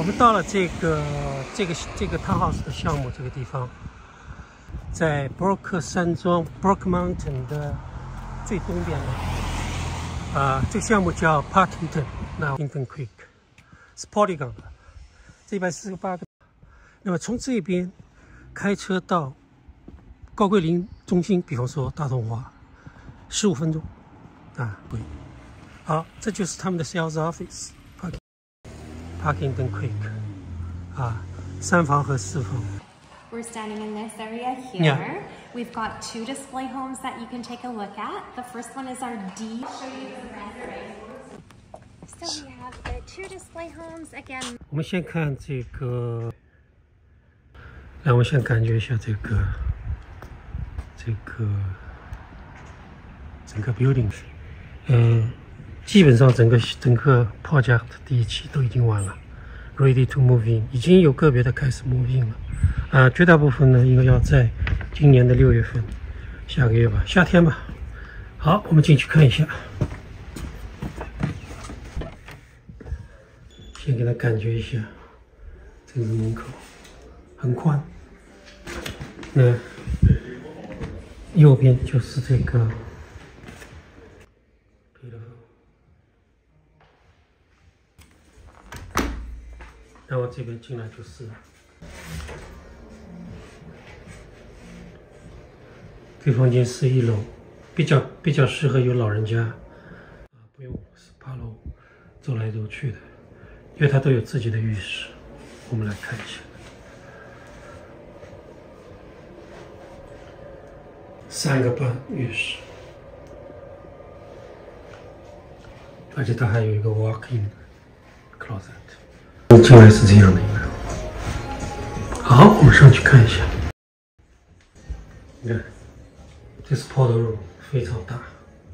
我们到了这个 townhouse 的项目这个地方，在布洛克山庄 Brook Mountain 的最东边的这个项目叫 Parkington， 那 Parkington Creek 是 Polygon 的，这148个。那么从这边开车到高桂林中心，比方说大同华，15分钟对。好，这就是他们的 sales office Parkington Creek 3房和4房。 We're standing in this area here. Yeah. We've got 2 display homes that you can take a look at. The first one is our D. Show you the rendering. So we have the 2 display homes again. 我们先看这个，让我先感觉一下这个整个 building。基本上整个 project 第1期都已经完了 ，ready to move in， 已经有个别的开始 move in 了，绝大部分呢应该要在今年的6月份，下个月吧，夏天吧。好，我们进去看一下，先给他感觉一下这个门口很宽，那右边就是这个。然后这边进来就是这房间是1楼，比较适合有老人家不用爬楼走来走去的，因为它都有自己的浴室。我们来看一下，3个半浴室，而且它还有一个 walk-in closet。进来是这样的一个。好，我们上去看一下。你看，这是 powder room， 非常大。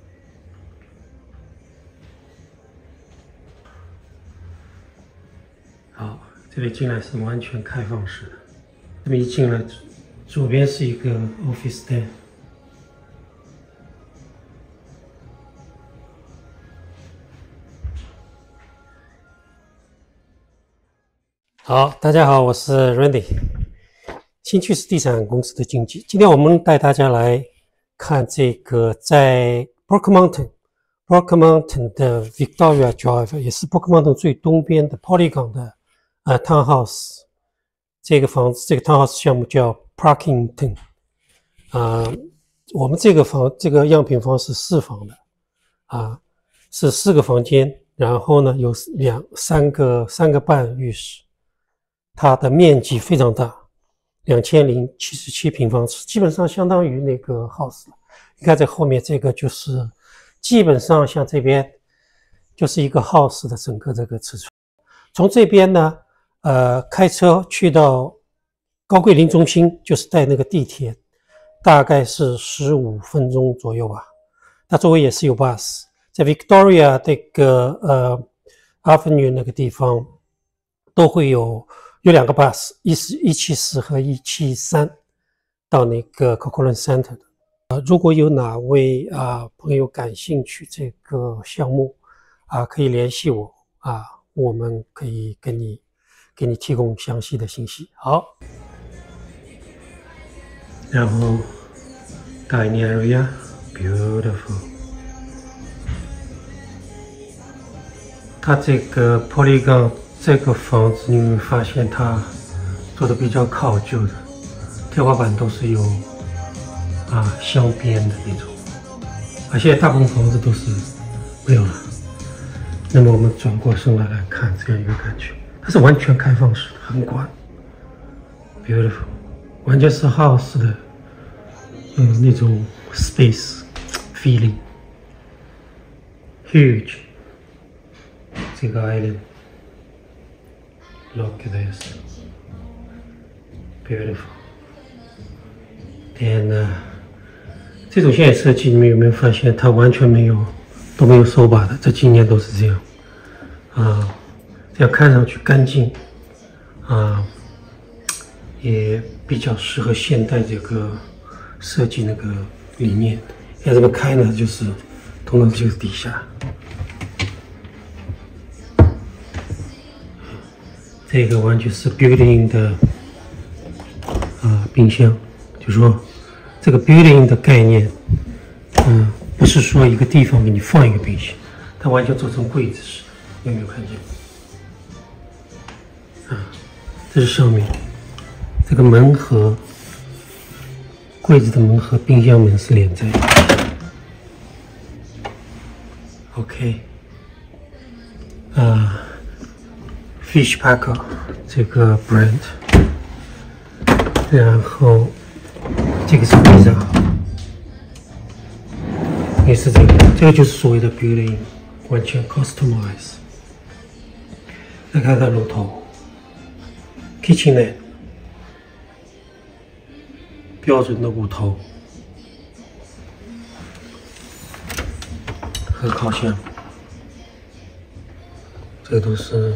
好，这边进来是完全开放式的。这边一进来，左边是一个 office stand。好，大家好，我是 Randy， 新趋势地产公司的经纪。今天我们带大家来看这个在 Brook Mountain 的 Victoria Drive， 也是 Brook Mountain 最东边的 Polygon 的townhouse。这个房子，这个 townhouse 项目叫 Parkington。我们这个样品房是4房的，是4个房间，然后呢有3个半浴室。它的面积非常大，2077平方尺，基本上相当于那个 house 了。你看在后面这个就是基本上像这边就是一个 house 的整个这个尺寸。从这边呢，开车去到高桂林中心，就是带那个地铁，大概是15分钟左右吧。它周围也是有 bus， 在 Victoria 这个Avenue 那个地方都会有2个 bus， 174和173到那个 Cochrane Center 的。如果有哪位朋友感兴趣这个项目可以联系我我们可以给你提供详细的信息。好，然后 dining area beautiful， 它这个 Polygon。这个房子你会发现它做的比较考究的，天花板都是有镶边的那种，而现在大部分房子都是没有了。那么我们转过身来看这样一个感觉，它是完全开放式的，很宽 ，beautiful， 完全是 house 的，那种 space feeling huge， 这个 island。Look at this, beautiful. And 这种现在设计，你们有没有发现，它完全都没有手把的？这几年都是这样，这样看上去干净，也比较适合现代这个设计那个理念。要这么开呢，就是通到这个底下。 这个完全是 built-in 的冰箱，就说这个 built-in 的概念，不是说一个地方给你放一个冰箱，它完全做成柜子似的，有没有看见？这是上面这个门和柜子的门和冰箱门是连在一起。OK， Fishpacker 这个 brand， 然后这个是 Pizza， 也是这个就是所谓的 built-in， 完全 customize。再看看炉头 ，KitchenAid， 标准的骨头和烤箱，这个都是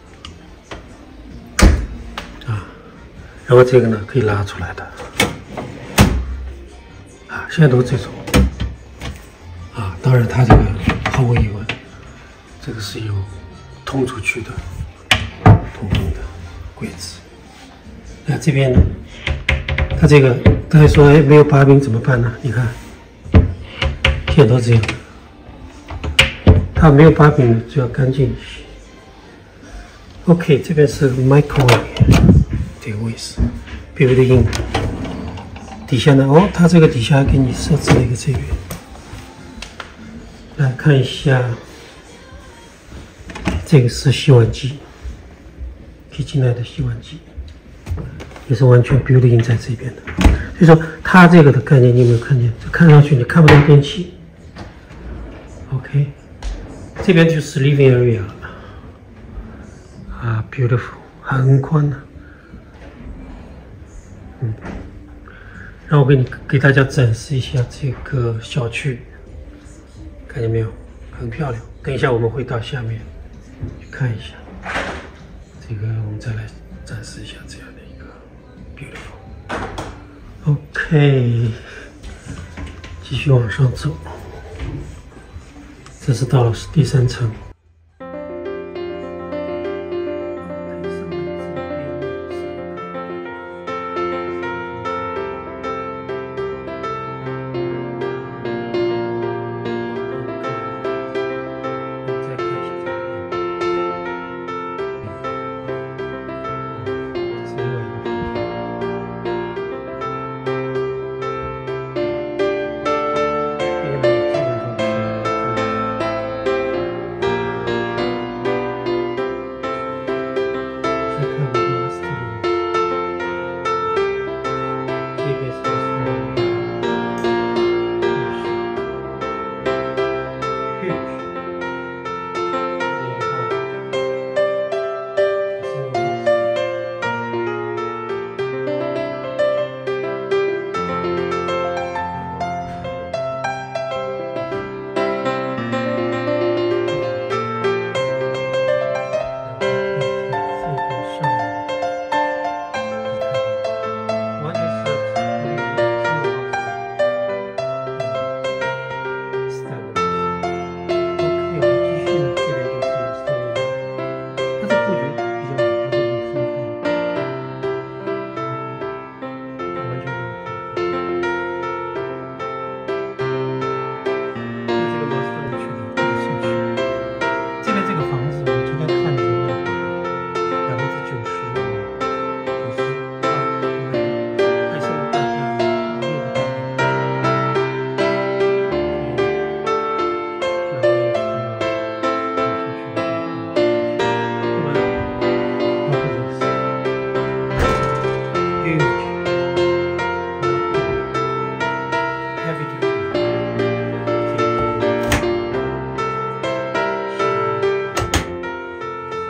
然后这个呢可以拉出来的现在都是这种当然它这个毫无疑问，这个是有通出去的通风的柜子。那这边呢，它这个刚才说没有把柄怎么办呢？你看，现在都这样的。它没有把柄就要干净一些。OK， 这边是 microwave 这个位置 ，built-in。底下呢，它这个底下还给你设置了一个这个。来看一下，这个是洗碗机，可以进来的洗碗机，也是完全 built-in 在这边的。所以说，它这个的概念你有没有看见？这看上去你看不到电器。OK， 这边就是 living area 了。beautiful， 很宽的。让我给大家展示一下这个小区，看见没有？很漂亮。等一下我们会到下面去看一下，这个我们再来展示一下这样的一个 beautiful。OK， 继续往上走，这是到了第3层。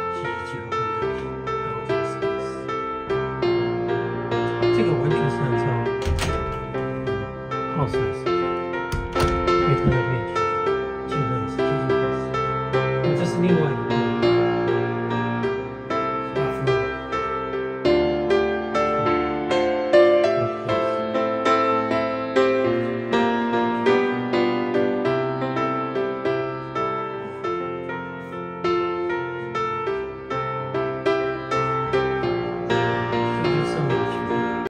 这个完全是按照